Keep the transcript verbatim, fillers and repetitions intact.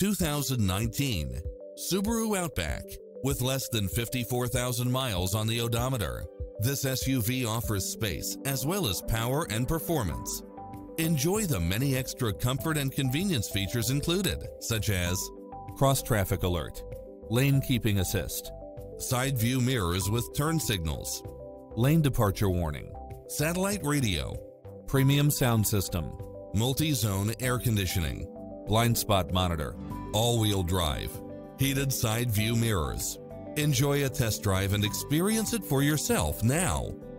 two thousand nineteen Subaru Outback. With less than fifty-four thousand miles on the odometer, this S U V offers space as well as power and performance. Enjoy the many extra comfort and convenience features included, such as cross-traffic alert, lane keeping assist, side view mirrors with turn signals, lane departure warning, satellite radio, premium sound system, multi-zone air conditioning, blind spot monitor, all-wheel drive, heated side view mirrors. Enjoy a test drive and experience it for yourself now.